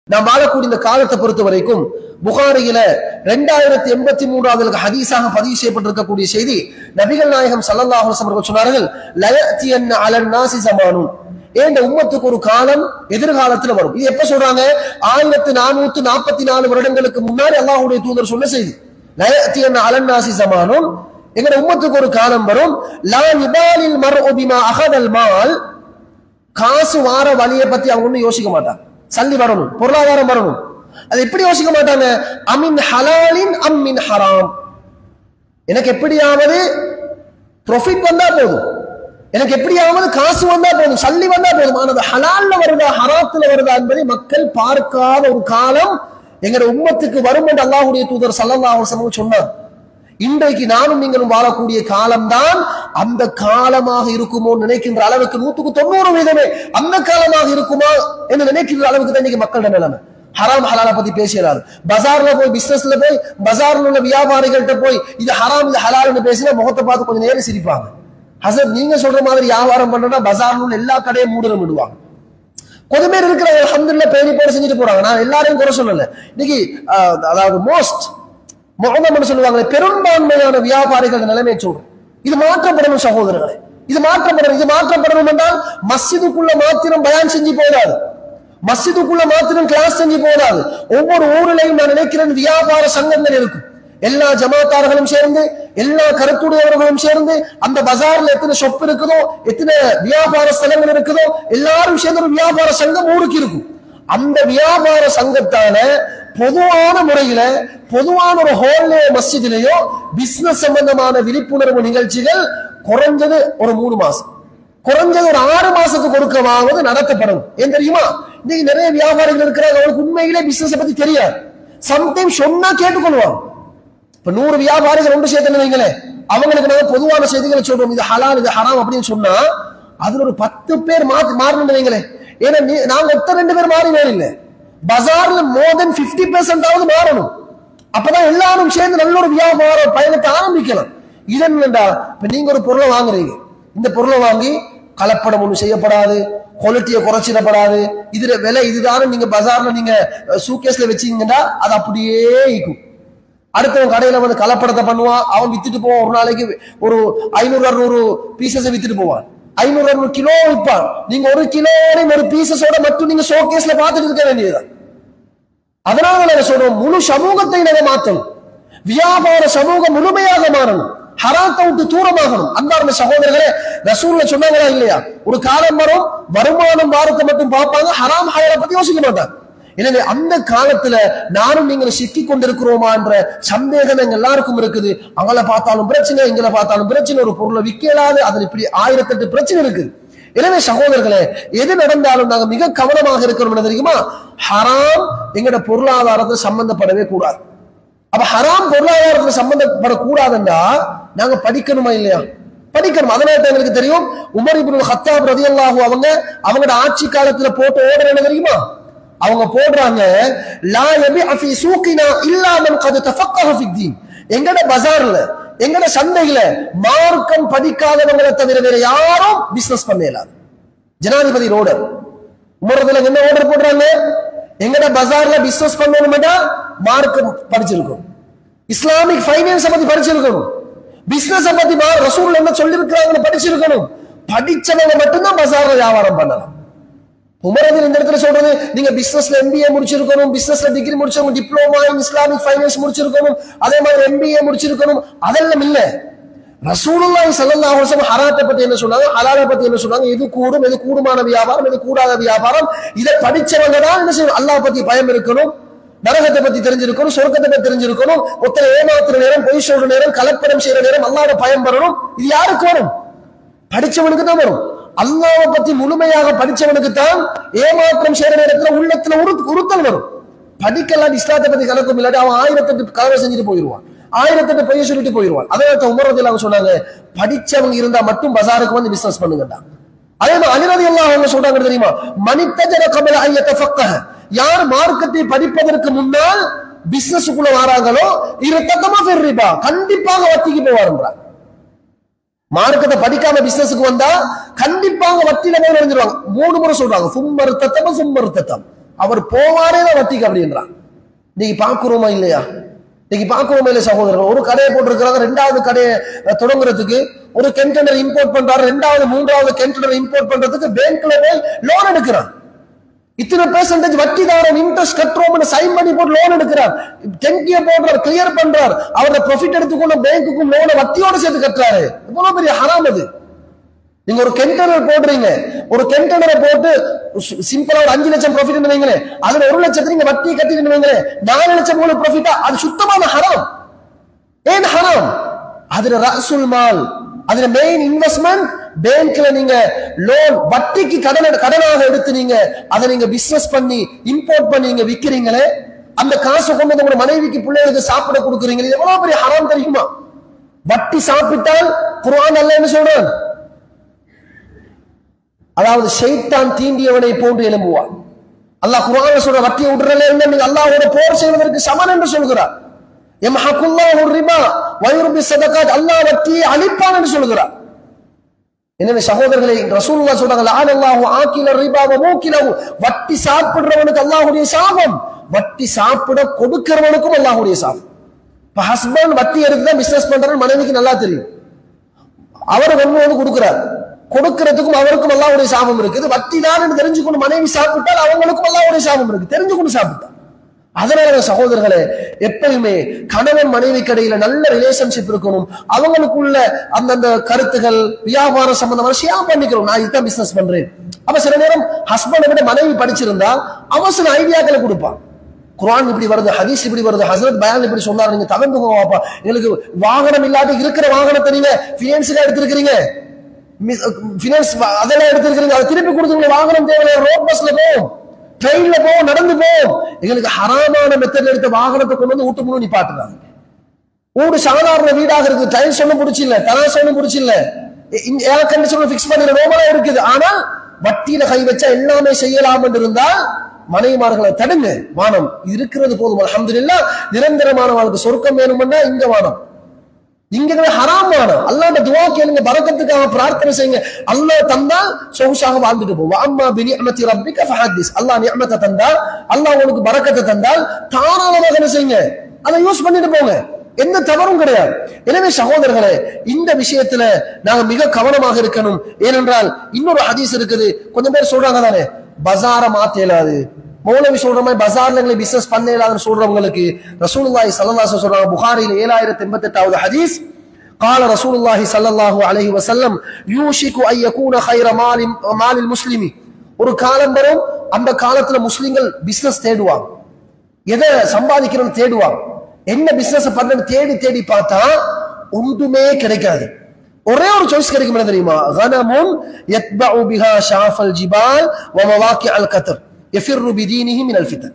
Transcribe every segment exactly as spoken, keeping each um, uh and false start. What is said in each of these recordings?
நாம் வாழக்கூடிய இந்த காலத்தை பொறுத்த வரைக்கும் புகாரியில இரண்டாயிரத்தி எண்பத்தி மூன்றாவது ஹதீஸாக பதிவு செய்யப்பட்டிருக்கக்கூடிய செய்தி, நபிகள் நாயகம் ஸல்லல்லாஹு அலைஹி வஸல்லம் சொன்னார்கள், லயத்தியன் அலன் நாஸி ஸமானுன், ஏண்ட உம்மத்துக்கு ஒரு காலம் எதிர்காலத்துல வரும். இது எப்ப சொல்றாங்க? ஆயிரத்தி நானூத்தி நாற்பத்தி நாலு வருடங்களுக்கு முன்னாடி அல்லாஹ்வுடைய தூதர் சொன்ன செய்தி. லயத்தியன் அலன் நாஸி ஸமானுன், எங்கட உம்மத்துக்கு ஒரு காலம் வரும், லா யுபாலில் மர்உ பிமா அஹதல் மால், காசு வார வழியை பத்தி அவங்க ஒன்னும் யோசிக்க மாட்டாங்க. சல்லி வரணும், பொருளாதாரம் வரணும், அது எப்படி யோசிக்க மாட்டாங்க. அமின் ஹலாலின் அம்மின் ஹராம், எனக்கு எப்படியாவது ப்ராஃபிட் வந்தா போதும், எனக்கு எப்படியாவது காசு வந்தா போதும், சல்லி வந்தா போதும், ஆனது ஹலால்ல வருதா ஹராத்துல வருதா என்பதை மக்கள் பார்க்காத ஒரு காலம் எங்க உம்மத்துக்கு வரும் என்று அல்லாஹ்வுடைய தூதர் ஸல்லல்லாஹு அலைஹி வஸல்லம் சொன்னார். இன்றைக்கு நானும் நீங்களும் வாழக்கூடிய காலம்தான் அந்த காலமாக இருக்குமோ நினைக்கின்ற அளவுக்கு நூற்றுக்கு தொண்ணூறு வீதமே அந்த காலமாக இருக்குமா என்று நினைக்கின்ற அளவுக்கு தான் இன்னைக்கு மக்களோட நிலைமை. ஹராம் ஹலாலை பத்தி பேசுறாரு, பஜார்ல போய் பிசினஸ்ல போய் பஜார்ல உள்ள வியாபாரிகள்கிட்ட போய் இது ஹராம் இது ஹலால்னு பேசினா முகத்தை பார்த்து கொஞ்சம் நேரம் சிரிப்பாங்க. ஹசரத் நீங்க சொல்ற மாதிரி வியாபாரம் பண்றா பஜார்ல உள்ள எல்லா கடையும் மூடணும் விடுவாங்க. கொஞ்சம் பேர் இருக்கிற அல்ஹம்துலில்லாஹ் பேணி போட செஞ்சுட்டு போறாங்க. நான் எல்லாரையும் குறை சொல்லல. இன்னைக்கு அதாவது மோஸ்ட் முகமது சொல்லுவாங்க, பெரும்பான்மையான வியாபாரிகள் நிலைமை சொல்றோம். இது மாற்றப்படணும் சகோதரர்களே, இது மாற்றப்படணும். இது மாற்றப்படணும் என்றால் மஸ்ஜிதுக்குள்ள மாத்திரம் பயான் செஞ்சு போதாது, மஸ்ஜிதுக்குள்ள மாத்திரம் கிளாஸ் செஞ்சு போதாது. ஒவ்வொரு ஊரிலையும் நான் நினைக்கிறேன் வியாபார சங்கங்கள் இருக்கும். எல்லா ஜமாத்தார்களும் சேர்ந்து, எல்லா கருத்துடையவர்களும் சேர்ந்து, அந்த பஜார்ல எத்தனை ஷொப் இருக்குதோ, எத்தனை வியாபார ஸ்தலங்கள் இருக்குதோ, எல்லாரும் சேர்ந்து ஒரு வியாபார சங்கம் ஊருக்கு இருக்கும். அந்த வியாபார சங்கத்தால பொதுவான முறையில பொதுவான ஒரு ஹால்ல மஸ்ஜிதிலேயோ பிசினஸ் சம்பந்தமான விழிப்புணர்வு நிகழ்ச்சிகள் குறைஞ்சது ஒரு மூணு மாசம் குறைஞ்சது ஒரு ஆறு மாசத்துக்கு கொடுக்கவாவது நடத்தப்படும். ஏன் தெரியுமா? இன்னைக்கு நிறைய வியாபாரிகள் இருக்கிறாங்க, அவங்களுக்கு உண்மையிலே பிசினஸ் பத்தி தெரியாது. சம்டைம் சொன்னா கேட்டுக்கொள்வாங்க. இப்ப நூறு வியாபாரிகள் ஒன்று சேர்த்து வைங்களேன், அவங்களுக்கு நாங்க பொதுவான செய்திகளை சொல்றோம், இது ஹலால் இது ஹராம் அப்படின்னு சொன்னா அதுல ஒரு பத்து பேர் மாத்தி மாறணும் வைங்களேன். ஏன்னா நாங்க ஒத்த ரெண்டு பேர் மாறி வேணும் இல்ல, பஜார்ல மோர் தென் பிப்டி பெர்சென்ட் ஆவது மாறணும். அப்பதான் எல்லாரும் சேர்ந்து நல்ல ஒரு வியாபார பயணத்தை ஆரம்பிக்கலாம். இது என்னண்டா, இப்ப நீங்க ஒரு பொருளை வாங்குறீங்க, இந்த பொருளை வாங்கி கலப்படம் ஒண்ணு செய்யப்படாது, குவாலிட்டியை குறைச்சிடப்படாது, இதுல விலை இதுதான் நீங்க பஜார்ல நீங்க சூக்கேஸ்ல வச்சீங்கன்னா அது அப்படியே இருக்கும். அடுத்தவன் கடையில வந்து கலப்படத்தை பண்ணுவான், அவன் வித்துட்டு போவான். ஒரு நாளைக்கு ஒரு ஐநூறு அறுநூறு பீசஸ் வித்துட்டு போவான், ஐநூறு அறுநூறு கிலோ விற்பான். நீங்க ஒரு கிலோ ஒரு பீசஸோட மட்டும் நீங்க ஷோகேஸ்ல பார்த்துட்டு இருக்க வேண்டியதுதான். அதனால நாங்க சொல்றோம், முழு சமூகத்தை நாங்க மாற்றணும், வியாபார சமூகம் முழுமையாக மாறணும், ஹராத்தை விட்டு தூரமாகணும். அன்பார்ந்த சகோதரர்களே, ரசூல்ல சொன்னாங்களா இல்லையா, ஒரு காலம் வரும் வருமானம் வாரத்தை மட்டும் பார்ப்பாங்க, ஹராம் ஹலாலை பத்தி யோசிக்க மாட்டாங்க. எனவே அந்த காலத்துல நானும் நீங்களும் சிக்கி கொண்டிருக்கிறோமா என்ற சந்தேகம் எங்க எல்லாருக்கும் இருக்குது. அவங்கள பார்த்தாலும் பிரச்சனை, எங்களை பார்த்தாலும் பிரச்சனை, ஒரு பொருளை விற்கலாது, அதுல இப்படி ஆயிரத்தி எட்டு பிரச்சனை இருக்குது. எனவே சகோதரர்களே, எது நடந்தாலும் நாங்க மிக கவனமாக இருக்கணும். தெரியுமா, ஹராம் எங்கட பொருளாதாரத்தை சம்பந்தப்படவே கூடாது. அப்ப ஹராம் பொருளாதாரத்துல சம்பந்தப்படக்கூடாதுன்னா நாங்க படிக்கணுமா இல்லையா? படிக்கணும். அதனால எங்களுக்கு தெரியும், உமர் இப்னு கத்தாப் ரலியல்லாஹு அவங்க அவங்களோட ஆட்சி காலத்துல போட்டு ஓடுற என்ன தெரியுமா, அவங்க போடுறாங்க, லா யபிஅ ஃபீ சூகினா இல்லா மன் கத் தஃபக்கஹ ஃபித்தீன், எங்கட பஜார்ல எங்கட சந்தையில மார்க்கம் படிக்காதவங்களை தவிர வேற யாரும் பிசினஸ் பண்ண இயலாது. ஜனாதிபதி ஆர்டர், உமரதுல என்ன ஆர்டர் போடுறாங்க, எங்கட பஜார்ல பிசினஸ் பண்ணணும்னா மார்க்கம் படிச்சிருக்கணும், இஸ்லாமிக் ஃபைனான்ஸ் பத்தி படிச்சிருக்கணும், பிசினஸ் பத்தி ரசூல் என்ன சொல்லி இருக்கிறாங்கன்னு படிச்சிருக்கணும். படிச்சவங்க மட்டும்தான் பஜார்ல வியாபாரம் பண்ணலாம். உமரது இந்த இடத்துல சொல்றது, நீங்க பிசினஸ்ல எம்பிஏ முடிச்சிருக்கணும், பிசினஸ்ல டிகிரி முடிச்சிருக்கணும், டிப்ளோமா இன் இஸ்லாமிக் ஃபைனான்ஸ் முடிச்சிருக்கணும், அதே மாதிரி எம்பிஏ முடிச்சிருக்கணும். அதெல்லாம் இல்ல. ரசூலுல்லாஹி ஸல்லல்லாஹு அலைஹி வஸல்லம் ஹராத்தை பத்தி என்ன சொன்னாங்க, ஹலாலை பத்தி என்ன சொன்னாங்க, எது கூடும் எது கூடுமான வியாபாரம் எது கூடாத வியாபாரம், இதை படிச்சவங்க தான் என்ன செய்யணும், அல்லாஹ் பத்தி பயம் இருக்கணும், நரகத்தை பத்தி தெரிஞ்சிருக்கணும், சொர்க்கத்தை பத்தி தெரிஞ்சிருக்கணும், ஒருத்தரை ஏமாத்துற நேரம், பொய் சொல்ற நேரம், கலப்படம் செய்யற நேரம் அல்லாஹ்வோட பயம் வரணும். இது யாருக்கு வரும்? படிச்சவனுக்கு தான் வரும். அல்லாஹ்வை பத்தி முழுமையாக படிச்சவனுக்கு தான் ஏமாற்றம் செய்யற நேரத்துல உள்ளத்துல உறுத்தல் வரும். படிக்கலாம் இஸ்லாத்தை பத்தி கணக்கும் இல்லாட்டி அவன் ஆயிரத்தி எட்டு கலவை செஞ்சுட்டு போயிடுவான், ஆயிரத்தி எட்டு பொய்ய சொல்லிட்டு போயிடுவான். அதனால உமர் ரலியல்லாஹு அன்ஹு சொன்னாங்க, படிச்சவங்க இருந்தா மட்டும் பஜாருக்கு வந்து பிசினஸ் பண்ணுங்கடா. அதே மாதிரி அலி ரலியல்லாஹு அன்ஹு சொல்றாங்க தெரியுமா, மனித்தஜர கபல அன் யதஃபக்கஹ, யார் மார்க்கத்தை படிப்பதற்கு முன்னால் பிசினஸ்க்குள்ள வராங்களோ இரத்தமா ஃபிர் ரிபா, கண்டிப்பாக வட்டிக்கு போவாருன்றார். மார்க்கத்தை படிக்காம பிசினஸ்க்கு வந்தா கண்டிப்பாக வட்டியில போய் நுழைஞ்சிருவாங்க. மூணு முறை சொல்றாங்க, சும்மர் தத்தம் சும்மர் தத்தம், அவர் போவாரே தான் வட்டிக்கு அப்படின்றான். இன்னைக்கு பாக்குறோமா இல்லையா? இன்னைக்கு பாக்குறோமா இல்லையா சகோதரர்கள்? ஒரு கடையை போட்டிருக்கிறாங்க, ரெண்டாவது கடையை தொடங்குறதுக்கு ஒரு கண்டெய்னர் இம்போர்ட் பண்றாரு, ரெண்டாவது மூன்றாவது கண்டெய்னர் இம்போர்ட் பண்றதுக்கு பேங்க்ல போய் லோன் எடுக்கிறான். இத்தனை பெர்சன்டேஜ் வட்டி தாரம் இன்ட்ரெஸ்ட் கட்டுறோம்னு சைன் பண்ணி போட்டு லோன் எடுக்கிறார், டென்கிய போடுறார், கிளியர் பண்றார், அவரோட ப்ராஃபிட் எடுத்துக்கொண்டு பேங்க்குக்கும் லோனை வட்டியோட சேர்த்து கட்டுறாரு. எவ்வளவு பெரிய ஹராம் அது. நீங்க ஒரு கண்டெய்னர் போடுறீங்க, ஒரு கண்டெய்னரை போட்டு சிம்பிளா ஒரு அஞ்சு லட்சம் ப்ராஃபிட் வைங்களே, அதுல ஒரு லட்சத்துக்கு நீங்க வட்டி கட்டிட்டு வைங்களே, நாலு லட்சம் மூணு ப்ராஃபிட்டா, அது சுத்தமான ஹராம். ஏன் ஹராம்? அதுல ரஅசுல் மால், அதுல மெயின் இன்வெஸ்ட்மெண்ட் பேங்க்ல நீங்க லோன் வட்டிக்கு கடன் கடனாக எடுத்து நீங்க அதை நீங்க பிசினஸ் பண்ணி இம்போர்ட் பண்ணி நீங்க விக்கிறீங்களே, அந்த காசை கொண்டு வந்து உங்க மனைவிக்கு பிள்ளைகளுக்கு சாப்பிட கொடுக்குறீங்க, எவ்வளவு பெரிய ஹராம் தெரியுமா? வட்டி சாப்பிட்டால் குர்ஆன் அல்லாஹ் என்ன சொல்றான்? அதாவது ஷைத்தான் தீண்டியவனை போன்று எழும்புவான். அல்லாஹ் குர்ஆன்ல சொல்ற வட்டியை விடுறல என்ன, நீங்க அல்லாஹ்வோட போர் செய்வதற்கு சமன் என்று சொல்கிறார். யம்ஹகுல்லாஹு ரிபா வ யுர்பி ஸதகாத், அல்லாஹ் வட்டியை அழிப்பான் என்று சொல்கிறார். எனவே சகோதரர்களே, ரசூலுல்லாஹ் சொல்றாங்க லஅனல்லாஹு ஆகில ரிபா வ மூகிலஹு, வட்டி சாப்பிடுறவனுக்கு அல்லாஹ்வுடைய சாபம், வட்டி சாப்பிட கொடுக்கிறவனுக்கும் அல்லாஹ்வுடைய சாபம். இப்ப ஹஸ்பண்ட் வட்டி எடுத்து தான் பிசினஸ் பண்றாரு, மனைவிக்கு நல்லா தெரியும், அவர் வந்து வந்து கொடுக்கிறார், கொடுக்கிறதுக்கும் அவருக்கும் அல்லாஹ்வுடைய சாபம் இருக்குது. வட்டி தான் என்று தெரிஞ்சுக்கொண்டு மனைவி சாப்பிட்டால் அவங்களுக்கும் அல்லாஹ்வுடைய சாபம் இருக்கு, தெரிஞ்சுக்கொண்டு சாப்பிட்டார். அதனால சகோதரர்களே, எப்பயுமே கணவன் மனைவி கடையில நல்ல ரிலேஷன்ஷிப் இருக்கணும். அவங்களுக்குள்ள அந்தந்த கருத்துகள் வியாபாரம் சம்பந்தமான ஷேர் பண்ணிக்கிறோம். நான் இதுதான் பிசினஸ் பண்றேன். அப்ப சில நேரம் ஹஸ்பண்டை விட மனைவி படிச்சிருந்தா அவன் சில ஐடியாக்களை கொடுப்பான். குர்ஆன் இப்படி வருது, ஹதீஸ் இப்படி வருது, ஹஸ்ரத் பயான் இப்படி சொன்னார், நீங்க தவிர்த்து போவாப்பா, எங்களுக்கு வாகனம் இல்லாட்டி இருக்கிற வாகனத்தை நீங்க பினான்ஸ்ல எடுத்திருக்கிறீங்க, பினான்ஸ் அதெல்லாம் எடுத்திருக்கிறீங்க, அதை திருப்பி கொடுத்துருங்க, வாகனம் தேவையில்லை, ரோட் பஸ்ல போவோம், ட்ரெயின்ல போவோம், நடந்து போவோம். எங்களுக்கு ஹராமான மெத்தட்ல எடுத்த வாகனத்தை கொண்டு வந்து வீட்டு முழு நிப்பாட்டுறாங்க. வீடு சாதாரண வீடாக இருக்கு, டைல்ஸ் ஒன்னும் பிடிச்சில்ல, தராசு ஒன்னும் பிடிச்சில்ல, ஏர் கண்டிஷன் பிக்ஸ் பண்ணி ரோமலா இருக்குது. ஆனால் வட்டியில கை வச்சா எல்லாமே செய்யலாம் என்று இருந்தால் மனைவிமார்களை தடுங்க. வானம் இருக்கிறது போதும், அல்ஹம்துலில்லாஹ். நிரந்தரமான வாழ்க்கை சொர்க்கம் வேணும்னா இங்க வானம், இங்க ஹராம் வானம். அல்லாஹ்ட்ட துஆ கேளுங்க, பரக்கத்துக்காக பிரார்த்தனை செய்யுங்க. அல்லாஹ் தந்தா சொகுசாக வாழ்ந்துட்டு போவோம். அம்மா பினிஅமதி ரப்பிக ஃபஹதிஸ், அல்லாஹ் நிஅமத்தை தந்தால், அல்லாஹ் உங்களுக்கு பரக்கத்தை தந்தால் தாராளமாக என்ன செய்யுங்க, அதை யூஸ் பண்ணிட்டு போங்க, எந்த தவறும் கிடையாது. எனவே சகோதரர்களே, இந்த விஷயத்துல நாங்க மிக கவனமாக இருக்கணும். ஏனென்றால் இன்னொரு ஹதீஸ் இருக்குது, கொஞ்சம் பேர் சொல்றாங்க தானே பஜார மாத்த இயலாது, மௌலவி சொல்ற மாதிரி பஜார்ல எங்களை பிசினஸ் பண்ண இயலாதுன்னு சொல்றவங்களுக்கு ரசூலுல்லாஹி ஸல்லல்லாஹு அலைஹி வஸல்லம் சொல்றாங்க, புகாரியில் ஏழாயிரத்தி எண்பத்தி எட்டாவது ஹதீஸ், قال رسول الله صلى الله عليه وسلم يوشك ان يكون خير مال مال المسلم, ஒரு காலம் வரும் அந்த காலத்துல முஸ்லிம்கள் பிசினஸ் தேடுவாங்க, எதை சம்பாதிக்கிறோம் தேடுவாங்க, என்ன பிசினஸ் பண்றது தேடி தேடி பார்த்தா ஒன்றுமே கிடைக்காது. ஒரே ஒரு சாய்ஸ் கிடைக்கும், என்ன தெரியுமா? غنم يتبع بها شاف الجبال ومواقع القطر يفر بدينه من الفتن.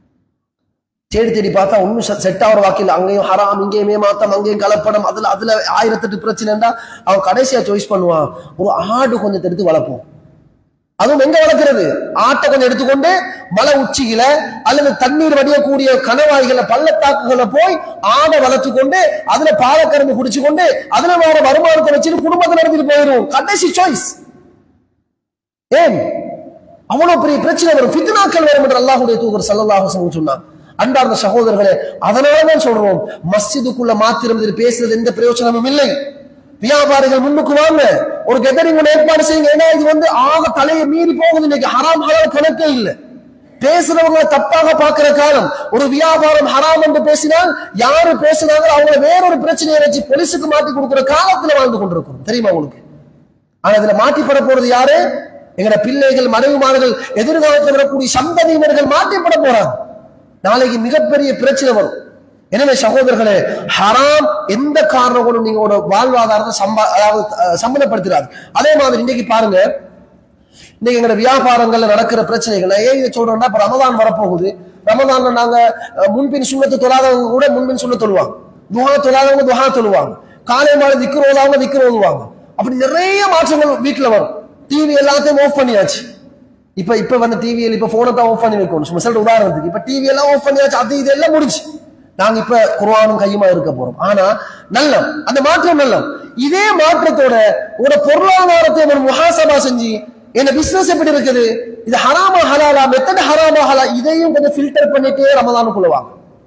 தேடி தேடி பார்த்தா ஒன்னும் செட் ஆகிற வாக்கில், அங்கேயும் ஹராம், இங்கேயும் ஏமாத்தம், அங்கேயும் கலப்படம், அதுல அதுல ஆயிரத்தெட்டு பிரச்சனைடா அவன் கடைசியா சாய்ஸ் பண்ணுவான், ஒரு ஆடு கொஞ்சம் எடுத்து வளர்ப்போம். அதுவும் எங்க வளர்க்கிறது? ஆட்டை கொஞ்சம் எடுத்துக்கொண்டு மலை உச்சியில அல்லது தண்ணீர் வடியக்கூடிய கணவாய்களை பள்ளத்தாக்குகளை போய் ஆடை வளர்த்து கொண்டு அதுல பாலக்கரம்பு குடிச்சு கொண்டு அதுல வேற வருமானத்தை வச்சுட்டு குடும்பத்தை நடத்திட்டு போயிடும். கடைசி சாய்ஸ். ஏன் அவ்வளவு பெரிய பிரச்சனை வரும், ஃபித்னாக்கள் வரும் என்று அல்லாஹ்வுடைய தூதர் ஸல்லல்லாஹு அலைஹி வஸல்லம் சொன்னார். அன்பார்ந்த சகோதரர்களே, அதனாலதான் சொல்றோம், மஸ்ஜிதுக்குள்ள மாத்திரம் பேசுறது எந்த பிரயோஜனமும் இல்லை. வியாபாரிகள் முன்னுக்கு வாங்க, ஒரு கெதரிங் ஏற்பாடு செய்யுங்க. ஏன்னா இது வந்து ஆக தலையை மீறி போகுது. இன்னைக்கு ஹராம் ஹலால் கணக்கே இல்லை. பேசுறவங்களை தப்பாக பார்க்கிற காலம். ஒரு வியாபாரம் ஹராம் என்று பேசினால் யாரு பேசினாங்க அவங்களை வேறொரு பிரச்சனையை வச்சு போலீஸுக்கு மாட்டி கொடுக்கிற காலத்துல வாழ்ந்து கொண்டிருக்கிறோம், தெரியுமா உங்களுக்கு? ஆனா இதுல மாட்டிப்பட போறது யாரு? எங்கட பிள்ளைகள், மனைவிமார்கள், எதிர்காலத்தில் வரக்கூடிய சந்ததியினர்கள் மாட்டிப்பட போறாங்க. நாளைக்கு மிகப்பெரிய பிரச்சனை வரும். எனவே சகோதரர்களே, ஹராம் எந்த காரணம் கொண்டு நீங்களோட வாழ்வாதாரத்தை சம்பா அதாவது சம்பந்தப்படுத்துறாரு. அதே மாதிரி இன்னைக்கு பாருங்க, இன்னைக்கு எங்க வியாபாரங்கள்ல நடக்கிற பிரச்சனைகள். ஏன் இதை சொல்றோம்னா, இப்ப ரமதான் வரப்போகுது. ரமதான்ல நாங்க முன்பின் சுண்ணத்து தொழாதவங்க கூட முன்பின் சுண்ண தொழுவாங்க, துஹா தொழாதவங்க துஹா தொழுவாங்க, காலை மாலை திக்ர் ஓதாவங்க திக்ர் ஓதுவாங்க. அப்படி நிறைய மாற்றங்கள் வீட்டுல வரும். டிவி எல்லாத்தையும் ஆஃப் பண்ணியாச்சு. இப்ப இப்ப வந்து டிவியில் இப்ப போனை தான் ஆஃப் பண்ணி வைக்கணும். சும்மா சொல்ற உதாரணத்துக்கு இப்ப டிவி எல்லாம் ஆஃப் பண்ணியாச்சு, அது இது எல்லாம் முடிச்சு நாங்க இப்ப குர்ஆனும் கையுமா இருக்க போறோம். ஆனா நல்லம், அந்த மாற்றம் நல்லம். இதே மாற்றத்தோட ஒரு பொருளாதாரத்தை ஒரு முஹாசபா செஞ்சு என்ன பிசினஸ் எப்படி இருக்குது, இது ஹராமா ஹலாலா, மெத்தட் ஹராமா ஹலா, இதையும் கொஞ்சம் ஃபில்டர் பண்ணிட்டே ரமதானுக்குள்ள வாங்க.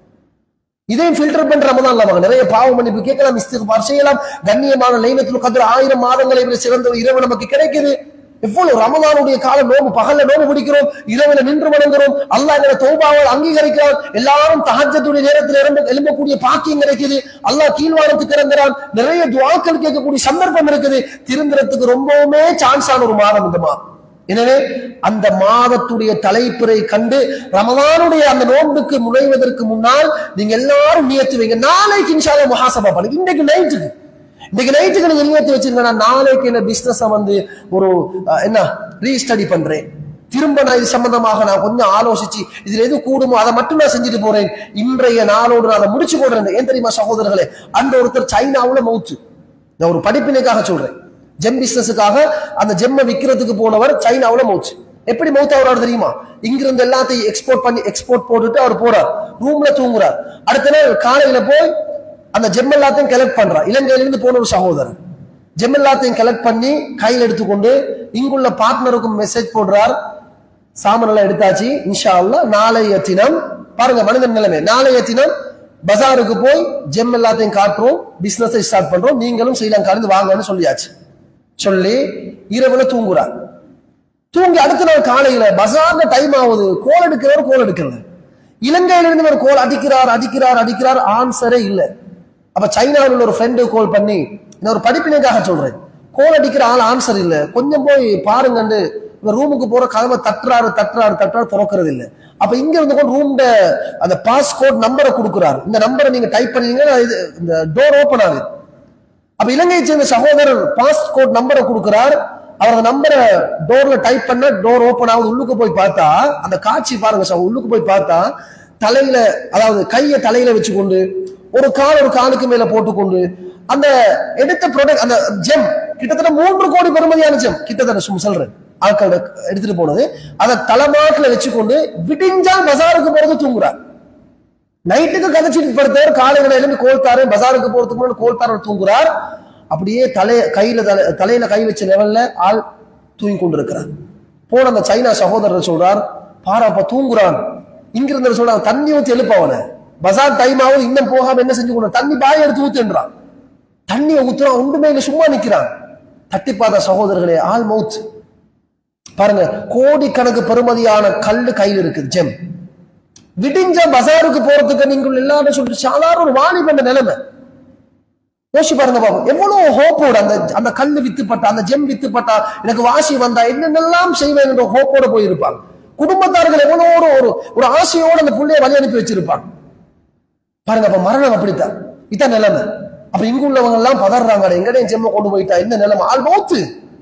இதையும் ஃபில்டர் பண்ற ரமதான் வாங்க. நிறைய பாவ மன்னிப்பு கேட்கலாம், இஸ்திக்பார் செய்யலாம். கண்ணியமான லைலத்துல் கத்ர் ஆயிரம் மாதங்களை விட சிறந்த ஒரு இரவு நமக்கு கிடைக்குது. எவ்வளவு ரமலானுடைய காலம், நோம்பு பகல்ல நோம்பு பிடிக்கிறோம், இரவுல நின்று வணங்குறோம், அல்லாஹ் எங்களை தௌபாவால் அங்கீகரிக்கிறான். எல்லாரும் தஹஜ்ஜுடைய நேரத்தில் எழும்ப எழும்பக்கூடிய பாக்கியம் கிடைக்குது. அல்லாஹ் கீழ்வானத்துக்கு இறங்குறான். நிறைய துஆக்கள் கேட்கக்கூடிய சந்தர்ப்பம் இருக்குது. திருந்துறதுக்கு ரொம்பவுமே சான்ஸ் ஆன ஒரு மாதம் இந்த மாதம். எனவே அந்த மாதத்துடைய தலைப்பிறை கண்டு ரமலானுடைய அந்த நோன்புக்கு நுழைவதற்கு முன்னால் நீங்க எல்லாரும் நியத்து வைங்க. நாளைக்கு இன்ஷா அல்லாஹ் முஹாசபா பண்ணுங்க. இன்னைக்கு நைட்டுக்கு இன்னைக்கு நைட்டுக்கு நீங்க நியத்து வச்சிருங்க, நான் நாளைக்கு என்ன பிசினஸ் வந்து ஒரு என்ன ரீஸ்டடி பண்றேன், திரும்ப நான் இது சம்பந்தமாக நான் கொஞ்சம் ஆலோசிச்சு இதுல எது கூடுமோ அதை மட்டும் நான் செஞ்சுட்டு போறேன், இன்றைய நாளோடு நான் அதை முடிச்சு போடுறேன். ஏன் தெரியுமா சகோதரர்களே, அந்த ஒருத்தர் சைனாவுல மவுத்து, நான் ஒரு படிப்பினைக்காக சொல்றேன், ஜெம் பிசினஸுக்காக அந்த ஜெம்மை விற்கிறதுக்கு போனவர் சைனாவுல மவுச்சு. எப்படி மவுத் ஆகுறாரு தெரியுமா? இங்கிருந்து எல்லாத்தையும் எக்ஸ்போர்ட் பண்ணி எக்ஸ்போர்ட் போட்டுட்டு அவர் போறார், ரூம்ல தூங்குறார். அடுத்த நாள் காலையில போய் அந்த ஜெம் எல்லாத்தையும் கலெக்ட் பண்றார். இலங்கையிலிருந்து போன ஒரு சகோதரர் ஜெம் எல்லாத்தையும் கலெக்ட் பண்ணி கையில் எடுத்துக்கொண்டு இங்குள்ள பார்ட்னருக்கும் மெசேஜ் போடுறார், சாமான் எல்லாம் எடுத்தாச்சு, இன்ஷா அல்லாஹ் நாளைய தினம் பாருங்க மனிதன் நிலைமை, நாளைய தினம் பஜாருக்கு போய் ஜெம் எல்லாத்தையும் காட்டுறோம், பிசினஸை ஸ்டார்ட் பண்றோம், நீங்களும் ஸ்ரீலங்காலிருந்து வாங்கன்னு சொல்லியாச்சு. சொல்லி இரவுல தூங்குறார். தூங்கி அடுத்த நாள் காலையில பஜார்ல டைம் ஆகுது, கோல் எடுக்கிறவர் கோல் எடுக்கல, இலங்கையிலிருந்து ஒரு கோல் அடிக்கிறார் அடிக்கிறார் அடிக்கிறார், ஆன்சரே இல்லை. அப்ப சைனாவில் உள்ள ஒரு ஃப்ரெண்டு கால் பண்ணி, நான் ஒரு படிப்பினைக்காக சொல்றேன், கோல் அடிக்கிற ஆள் ஆன்சர் இல்லை, கொஞ்சம் போய் பாருங்கன்னு ரூமுக்கு போற கதவை தட்டுறாரு தட்டுறாரு தட்டுறாரு திறக்கிறது இல்லை. அப்ப இங்க இருந்து கொண்டு ரூம் அந்த பாஸ்கோட் நம்பரை கொடுக்குறாரு, இந்த நம்பரை நீங்க டைப் பண்ணீங்கன்னா இந்த டோர் ஓபன் ஆகுது. அப்ப இலங்கையை சேர்ந்த சகோதரர் பாஸ்கோட் நம்பரை கொடுக்கிறார், அவர் அந்த நம்பரை டோர்ல டைப் பண்ண டோர் ஓபன் ஆகுது. உள்ளுக்கு போய் பார்த்தா அந்த காட்சி பாருங்க சார், உள்ளுக்கு போய் பார்த்தா தலையில அதாவது கையை தலையில வச்சுக்கொண்டு ஒரு கால் ஒரு காலுக்கு மேல போட்டுக்கொண்டு அந்த எடுத்த ப்ராடக்ட் அந்த ஜெம் கிட்டத்தட்ட மூன்று கோடி பெறுமதியான ஜெம் கிட்டத்தட்ட சொல்றேன் ஆட்கள் எடுத்துட்டு போனது, அதை தலைமாட்டில் வச்சுக்கொண்டு விடிஞ்சா பஜாருக்கு போறது தூங்குறார். நைட்டுக்கு கதைச்சிட்டு படுத்தவர் காலையில எழுந்து கோல்தாரு, பஜாருக்கு போறதுக்கு முன்னாடி கோல்தார தூங்குறார். அப்படியே தலை கையில தலையில கை வச்ச லெவல்ல ஆள் தூங்கி கொண்டிருக்கிறார். போன அந்த சைனா சகோதரர் சொல்றார், பாரா அப்ப தூங்குறான். இங்கிருந்து சொல்றாங்க தண்ணி ஊத்தி எழுப்பவன, பஜார் டைம் ஆகும் இன்னும் போகாம என்ன செஞ்சு கொண்டு தண்ணி பாய் எடுத்து ஊத்துன்றான். தண்ணியை ஊத்துறான், ஒன்றுமே இல்லை, சும்மா நிக்கிறான். தட்டி பார்த்த சகோதரர்களே ஆல் மவுத். பாருங்க கோடிக்கணக்கு பெறுமதியான கல்லு கையில் இருக்குது ஜெம். விடிஞ்ச பஜாருக்கு போறதுக்கு நீங்கள் எல்லாரும் சொல்லிட்டு சாதாரண ஒரு வாலிபண்ட நிலைமை யோசிச்சு பாருங்க பாபு, எவ்வளவு ஹோப்போட அந்த அந்த கல்லு வித்துப்பட்டா அந்த ஜெம் வித்துப்பட்டா எனக்கு வாசி வந்தா என்னென்னலாம் செய்வேன் என்ற ஹோப்போட போயிருப்பாங்க. குடும்பத்தார்கள் எவ்வளோ ஒரு ஒரு ஆசையோடு அந்த புள்ளைய வழி அனுப்பி வச்சிருப்பாங்க. பாருங்க அப்ப மரணம் அப்படித்தான், இதான் நிலைமை. அப்ப இங்க உள்ளவங்க எல்லாம் பதறாங்க, எங்கடையும் ஜெம்ம கொண்டு போயிட்டா என்ன நிலைமை, ஆள் மௌத்து.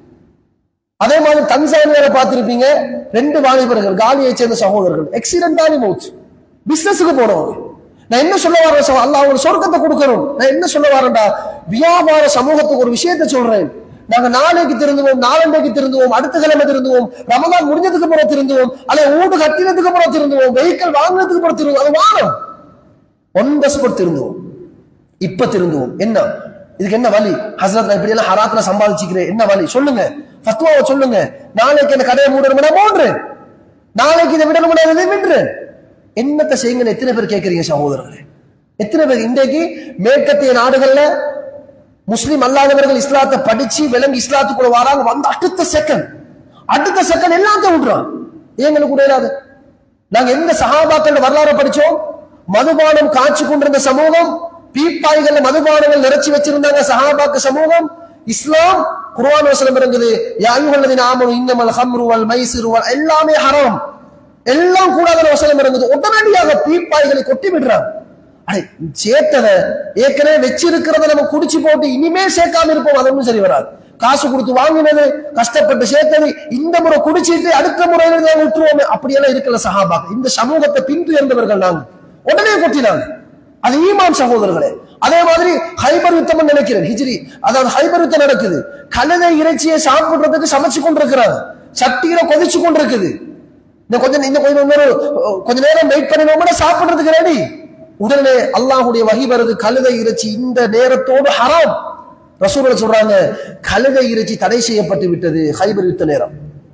அதே மாதிரி தன்சானியால பார்த்திருப்பீங்க, ரெண்டு வாலிபர்கள் காலியை சேர்ந்த சகோதரர்கள் எக்ஸிடென்டாலி மௌத், பிசினஸுக்கு போனவங்க. நான் என்ன சொல்ல வரேன், அல்லாஹ் ஒரு சொர்க்கத்தை கொடுக்கணும். நான் என்ன சொல்ல வரேன்டா, வியாபார சமூகத்துக்கு ஒரு விஷயத்தை சொல்றேன். நாங்க நாளைக்கு திருந்துவோம், நாளண்டைக்கு திருந்துவோம், அடுத்த கிழமை திருந்துவோம், ரமதான் முடிஞ்சதுக்கு பிறகு திருந்துவோம், அல்ல ஊடு கட்டினதுக்கு பிறகு திருந்துவோம், வெஹிக்கிள் வாங்கினதுக்கு பிறகு திருந்துவோம், அது வாரம் ஒன் ஸ்போர்ட் திருந்துவோம். இப்ப திருந்துவோம். என்ன இதுக்கு என்ன வழி? ஹசரத் நான் இப்படி எல்லாம் ஹராத்துல சம்பாதிச்சுக்கிறேன், என்ன வழி சொல்லுங்க, ஃபத்வாவை சொல்லுங்க. நாளைக்கு என்ன கடையை மூடணும்னா மூடுறேன், நாளைக்கு இதை விடணும்னா இதை விடுறேன். என்னத்தை செய்யுங்கன்னு எத்தனை பேர் கேட்கறீங்க சகோதரர்களே? எத்தனை பேர் இன்றைக்கு மேற்கத்திய நாடுகள்ல முஸ்லிம் அல்லாதவர்கள் இஸ்லாத்தை படிச்சு விளங்கி இஸ்லாத்துக்குள்ள வராங்க, வந்து அடுத்த செகண்ட் அடுத்த செகண்ட் எல்லாத்தையும் விடுறான். எங்களுக்கு கூட இல்லாது. நாங்க எந்த சஹாபாக்கள் வரலாறு படிச்சோம்? மதுபானம் காய்ச்சி கொண்டிருந்த சமூகம், பீப்பாய்கள் மதுபானங்கள் நிறைச்சி வச்சிருந்தாங்க சஹாபாக்கு சமூகம். இஸ்லாம் குர்ஆன் வசனம் இறங்குது, யா அய்யுஹல்லதீன ஆமனு இன்னமல் ஹம்ரு வல் மைசிரு வல் எல்லாமே ஹராம், எல்லாம் கூடாத வசனம் இறங்குது. உடனடியாக பீப்பாய்களை கொட்டி விடுறாங்க. அடே சேர்த்ததை ஏற்கனவே வச்சிருக்கிறத நம்ம குடிச்சு போட்டு இனிமே சேர்க்காம இருப்போம், அது ஒன்றும் சரி வராது. காசு கொடுத்து வாங்கினது, கஷ்டப்பட்டு சேர்த்தது, இந்த முறை குடிச்சிட்டு அடுத்த முறையில விட்டுருவோமே, அப்படியெல்லாம் இருக்கல சஹாபாக்கு. இந்த சமூகத்தை பின்துயர்ந்தவர்கள் நாங்க, உடனே கொட்டினாங்க. அது ஈமான் சகோதரர்களே. அதே மாதிரி ஹைபர் யுத்தம் நினைக்கிறேன், ஹிஜ்ரி அதாவது ஹைபர் யுத்தம் நடக்குது. கழுதை இறைச்சியை சாப்பிடுறதுக்கு சமைச்சு கொண்டிருக்கிறாங்க, சட்டியில கொதிச்சு கொண்டிருக்குது. இன்னும் கொஞ்சம் இன்னும் கொஞ்சம் கொஞ்ச நேரம் வெயிட் பண்ணினோம்னா சாப்பிடுறதுக்கு ரெடி. உடனே அல்லாஹுடைய வஹி வருது, கழுதை இறைச்சி இந்த நேரத்தோடு ஹராம். ரசூலுல்லாஹ் சொல்றாங்க, கழுதை இறைச்சி தடை செய்யப்பட்டு விட்டது ஹைபர் யுத்த நேரம்.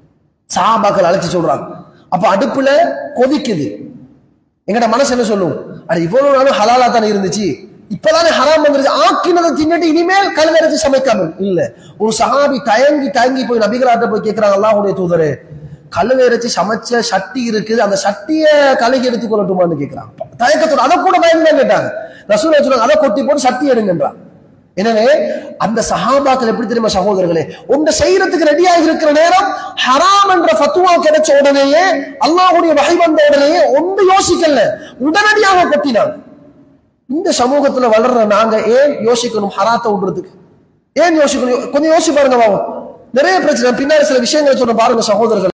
சஹாபாக்கள் அழைச்சு சொல்றாங்க. அப்ப அடுப்புல கொதிக்குது. எங்கட மனசு என்ன சொல்லும்? அது இவ்வளவு நாளும் ஹலாலா தானே இருந்துச்சு, இப்பதானே ஹராம் வந்துருச்சு, ஆக்கினதை தின்னுட்டு இனிமேல் கழுதரைச்சு சமைக்காமல் இல்ல. ஒரு சஹாபி தயங்கி தயங்கி போய் நபிகளாட்ட போய் கேட்கிறாங்க, அல்லாஹ்வுடைய தூதரே, கழுதை இறைச்சி சமைச்ச சட்டி இருக்குது, அந்த சட்டிய கழுகி எடுத்துக்கொள்ளட்டுமான்னு கேட்கிறாங்க. தயக்கத்தோட அதை கூட பயந்துதான் கேட்டாங்க. ரசூலுல்லாஹி சொன்னாங்க, அதை கொட்டி போட்டு சட்டி எடுங்கன்றான். எனவே அந்த சஹாபாக்கள் எப்படி தெரியுமா சகோதரர்களே, ஒன்று செய்யறதுக்கு ரெடியாக இருக்கிற நேரம் ஹராம் என்ற ஃபத்வா கிடைச்ச உடனேயே, அல்லாஹ்வுடைய வஹி வந்த உடனேயே ஒன்று யோசிக்கல, உடனடியாக கொட்டினாங்க. இந்த சமூகத்துல வளர்ற நாங்க ஏன் யோசிக்கணும் ஹராத்தை விடுறதுக்கு? ஏன் யோசிக்கணும்? கொஞ்சம் யோசிச்சு பாருங்க பாவம். நிறைய பிரச்சனை. பின்னாடி சில விஷயங்களை சொன்ன பாருங்க சகோதரர்கள்.